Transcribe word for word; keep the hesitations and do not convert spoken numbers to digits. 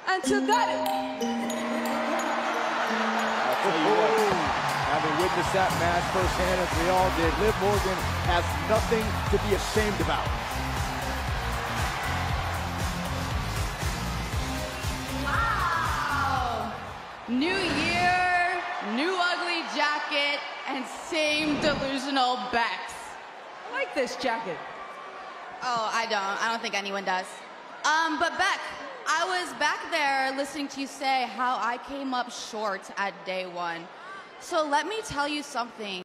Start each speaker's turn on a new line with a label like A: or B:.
A: until that.
B: I'll tell you what, having witnessed that match firsthand, as we all did, Liv Morgan has nothing to be ashamed about.
A: Wow! New year, new ugly jacket, and same delusional Bex.
C: I like this jacket.
A: Oh, I don't. I don't think anyone does. Um, but Beck, I was back there listening to you say how I came up short at day one. So let me tell you something.